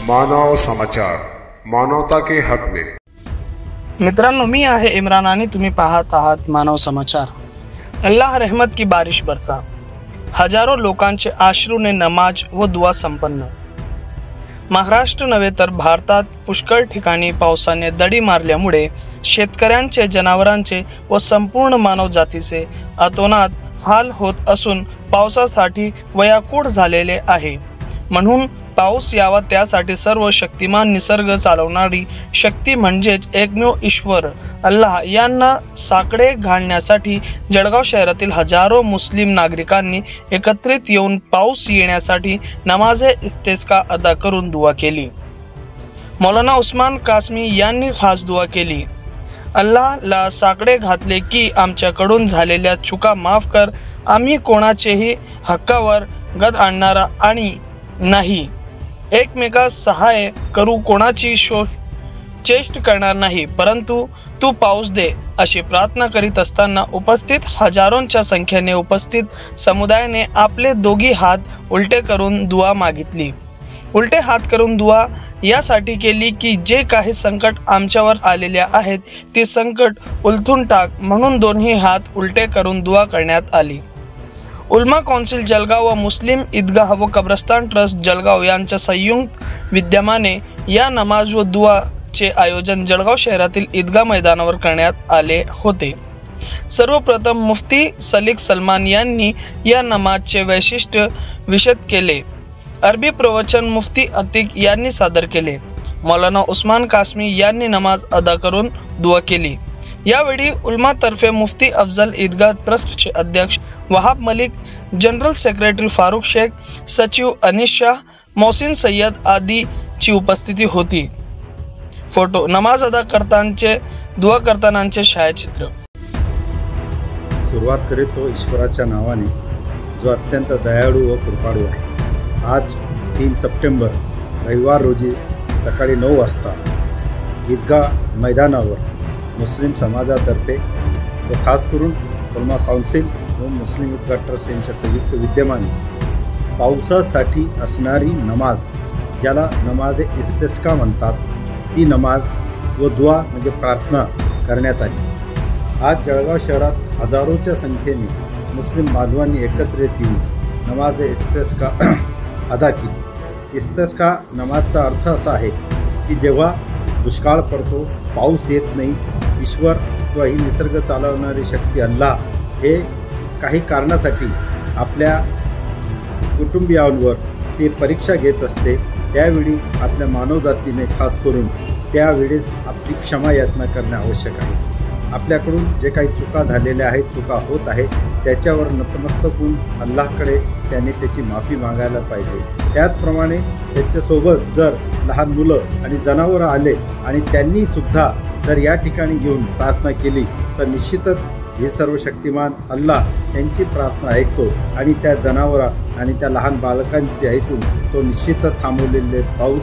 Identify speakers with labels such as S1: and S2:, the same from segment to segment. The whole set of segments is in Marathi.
S1: मानव समाचार, मानवता के हक में।
S2: मित्रांनो, मी आहे इम्रान आणि तुम्ही पाहत आहात मानव समाचार। अल्लाह रहमत की बारिश बरसा। हजारों लोकांचे अश्रूने नमाज व दुआ संपन्न। महाराष्ट्र नव्हे तर भारतात पुष्कळ ठिकाणी पावसाने दडी मारल्यामुळे शेतकऱ्यांचे, जनावरांचे व संपूर्ण मानव जातीचे अतोनात हाल होत असून पावसासाठी व्याकुळ झालेले आहे। म्हणून पाऊस यावा त्यासाठी सर्व शक्तिमान निसर्ग चालवणारी शक्ती म्हणजेच एकमेव ईश्वर अल्लाह यांना साकडे घालण्यासाठी जळगाव शहरातील हजारो मुस्लिम नागरिकांनी एकत्रित येऊन पाऊस येण्यासाठी नमाज इस्तिस्का अदा करून दुआ केली। मौलाना उस्मान कासमी यांनी खास दुआ केली। अल्लाहला साकडे घातले की आमच्याकडून झालेल्या चुका माफ कर। आम्ही कोणाचेही हक्कावर गद आणणारा आणि नाही, एकमेकास सहाय्य करू कोणाची चेष्ट करणार नाही, परंतु तू पाऊस दे अशी प्रार्थना करीत असताना उपस्थित हजारोंच्या संख्येने उपस्थित समुदायाने आपले दोघी हात उलटे करून दुआ मागितली। उलटे हात करून दुआ यासाठी केली की जे काही संकट आमच्यावर आलेले आहेत ती संकट उलथून टाक, म्हणून दोन्ही हात उलटे करून दुआ करण्यात आली। उलमा कौन्सिल जळगाव व मुस्लिम ईदगाह व कब्रस्तान ट्रस्ट जळगाव यांच्या संयुक्त विद्यमाने या नमाज व दुआचे आयोजन जळगाव शहरातील ईदगाह मैदानावर करण्यात आले होते। सर्वप्रथम मुफ्ती सलीक सलमान यांनी या नमाजचे वैशिष्ट्य विशद केले। अरबी प्रवचन मुफ्ती अतिक यांनी सादर केले। मौलाना उस्मान कासमी यांनी नमाज अदा करून दुआ केली। यावेळी उलमातर्फे मुफ्ती अफजल ईदगाह ट्रस्टचे अध्यक्ष वहाब मलिक, जनरल सेक्रेटरी फारूक शेख, सचिव अनिश शाह, मोहसिन सय्यद आदीची उपस्थिती होती। फोटो नमाज अदा करतानाचे दुआ करतानाचे छायाचित्र।
S3: सुरुवात करीतो ईश्वराच्या नावाने जो अत्यंत दयाळू व कृपाळू आहे। आज 3 सप्टेंबर रविवार रोजी सकाळी 9 वाजता ईदगाह मैदानावर मुस्लिम समाजातर्फे व खास करून उलमा कौन्सिल व मुस्लिम ईदगाह ट्रस्ट यांच्या संयुक्त विद्यमाने पावसासाठी असणारी नमाज, ज्याला नमाज इस्तिस्का म्हणतात, ती नमाज व दुआ म्हणजे प्रार्थना करण्यात आली। आज जळगाव शहरात हजारोच्या संख्येने मुस्लिम बांधवांनी एकत्रित येऊन नमाज इस्तिस्का अदा केली। इस्तिस्का नमाजचा अर्थ असा आहे की जेव्हा दुष्काळ पडतो, पाऊस येत नाही, ईश्वर किंवा ही निसर्ग चालवणारी शक्ती अल्लाह हे काही कारणासाठी आपल्या कुटुंबियांवर ते परीक्षा घेत असते, त्यावेळी आपल्या मानवजातीने खास करून त्यावेळेस आपली क्षमा याचना करणे आवश्यक आहे। आपल्याकडून जे काही चुका झालेल्या आहेत, चुका होत आहे, त्याच्यावर नतमस्तक होऊन अल्लाहकडे त्याने त्याची माफी मागायला पाहिजे। त्याचप्रमाणे त्याच्यासोबत जर लहान मुलं आणि जनावरं आले आणि त्यांनी सुद्धा जर या ठिकाणी येऊन प्रार्थना केली तर निश्चितच हे सर्व शक्तिमान अल्लाह त्यांची प्रार्थना ऐकतो आणि त्या जनावरा आणि त्या लहान बालकांची ऐकून तो निश्चितच थांबवलेले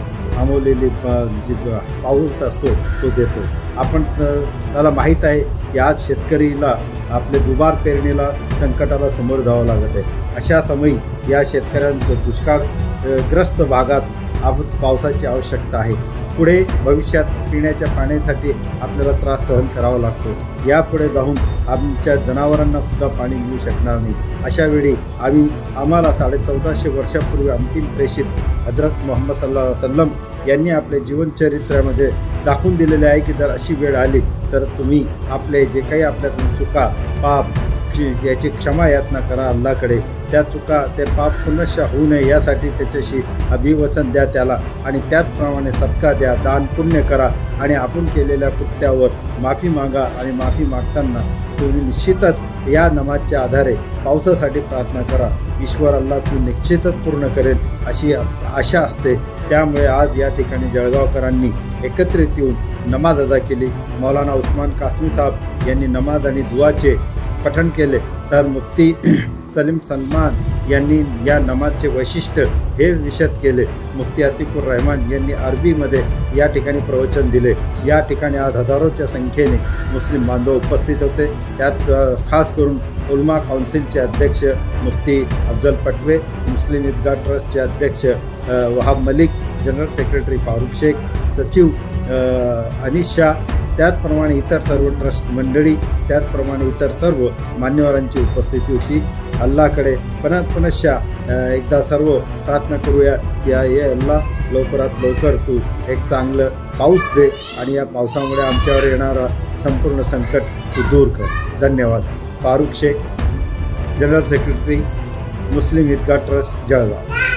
S3: पाऊस असतो तो देतो। आपण त्याला माहीत आहे की आज शेतकरीला आपले दुबार पेरणीला संकटाला समोर जावं लागत आहे। अशा समयी या शेतकऱ्यांचं दुष्काळग्रस्त भागात पावसाची आवश्यकता आहे। पुढे भविष्यात पिण्याच्या पाण्यासाठी आपल्याला त्रास सहन करावा लागतो। यापुढे जाऊन आमच्या जनावरांना सुद्धा पाणी मिळू शकणार नाही। अशा वेळी आम्हाला 1450 वर्षापूर्वी अंतिम प्रेषित हजरत मोहम्मद सल्लल्लाहु अलैहि वसल्लम यांनी आपल्या जीवनचरित्रामध्ये दाखवून दिलेले आहे की जर अशी वेळ आली तर तुम्ही आपले जे काही आपल्याकडून चुका, पाप याची क्षमा याचना करा अल्लाहकडे। त्या चुका, ते पाप पुनश्च होऊ नये यासाठी त्याच्याशी अभिवचन द्या त्याला, आणि त्याचप्रमाणे सदका द्या, दान पुण्य करा आणि आपण केलेल्या कृत्यावर माफी मागा। आणि माफी मागताना तुम्ही निश्चितच या नमाजच्या आधारे पावसासाठी प्रार्थना करा। ईश्वर अल्लाह ती निश्चितच पूर्ण करेल अशी आशा असते। त्यामुळे आज या ठिकाणी जळगावकरांनी एकत्रित येऊन नमाज अदा केली। मौलाना उस्मान कासमी साहेब यांनी नमाज आणि दुआचे पठण केले, तर मुफ्ती सलीम सलमान यांनी या नमाजचे वैशिष्ट्य हे विशद केले। मुफ्ती अतिकुर रहमान यांनी अरबीमध्ये या ठिकाणी प्रवचन दिले। या ठिकाणी आज हजारोच्या संख्येने मुस्लिम बांधव उपस्थित होते। त्यात खास करून उलमा कौन्सिलचे अध्यक्ष मुफ्ती अफजल पटवे, मुस्लिम ईदगाह ट्रस्टचे अध्यक्ष वहाब मलिक जनरल सेक्रेटरी फारुख शेख, सचिव अनिश शाह, त्याचप्रमाणे इतर सर्व ट्रस्ट मंडळी, त्याचप्रमाणे इतर सर्व मान्यवरांची उपस्थिती होती. अल्लाकडे पुनश्चा एकदा सर्व प्रार्थना करूया की हे अल्लाह लवकरात लवकर तू एक चांगलं पाऊस दे आणि या पावसामुळे आमच्यावर येणारा संपूर्ण संकट तू दूर कर. धन्यवाद. Farooq Shaikh, general secretary, Muslim Eidgah trust, Jalgaon.